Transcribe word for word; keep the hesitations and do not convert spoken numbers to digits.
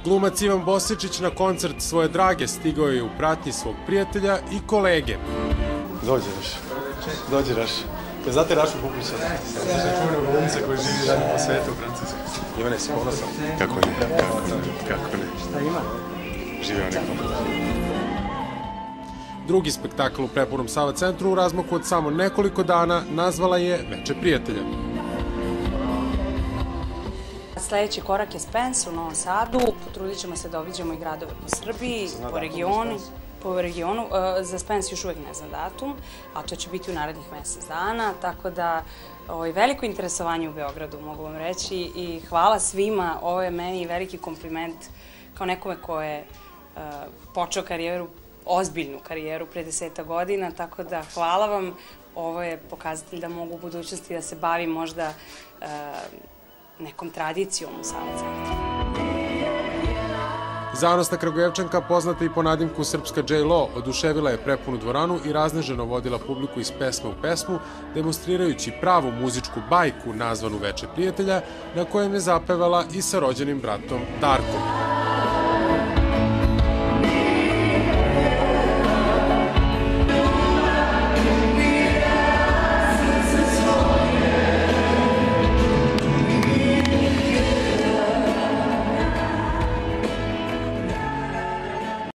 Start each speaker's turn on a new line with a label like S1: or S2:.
S1: Glumac Ivan Bosičić na koncert svoje drage stigao je u pratnji svog prijatelja i kolege.
S2: Dođi Raš, dođi Raš. Znate Rašu Kupića? Čuvenog glumca koji živi dalje po svetu u Francuskoj. Ivane, si ponosan?
S3: Kako ne, kako ne, kako ne.
S2: Šta ima?
S3: Živeo nekom.
S1: Drugi spektakl u prepunom Sava centru u razmaku od samo nekoliko dana nazvala je Veče prijatelja.
S4: Sljedeći korak je Spens u Novom Sadu. Potrudit ćemo se da obiđemo i gradove po Srbiji, po regionu. Po regionu. Za Spens još uvek ne znam datum, a to će biti u narednih mesec dana, tako da veliko interesovanje u Beogradu, mogu vam reći, i hvala svima. Ovo je meni veliki kompliment kao nekome ko je počeo karijeru, ozbiljnu karijeru pre deseta godina, tako da hvala vam. Ovo je pokazatelj da mogu u budućnosti da se bavim možda nekom tradicijom u Sava centru.
S1: Zanosna Kragujevčanka, poznata i po nadimku Srpska J-Lo, oduševila je prepunu dvoranu i razneženo vodila publiku iz pesme u pesmu, demonstrirajući pravu muzičku bajku nazvanu Veče prijatelja, na kojem je zapevala i sa rođenim bratom Darkom.